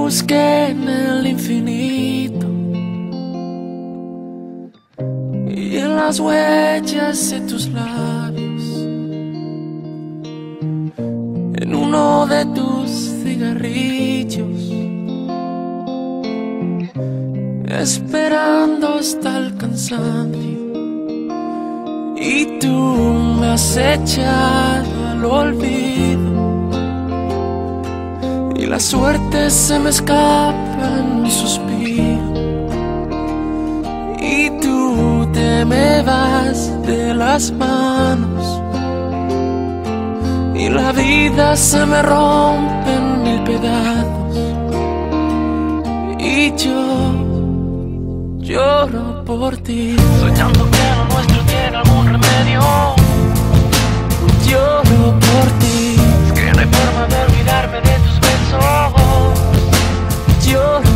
busqué en el infinito y en las huellas de tus labios, en uno de tus cigarrillos, esperando hasta el cansancio. Y tú me has echado al olvido y la suerte se me escapa en un suspiro. Y tú te me vas de las manos y la vida se me rompe en mil pedazos. Y yo lloro por ti, soñando que lo nuestro tiene algún remedio. Lloro por ti, es que no hay forma de olvidarme de tus besos. Lloro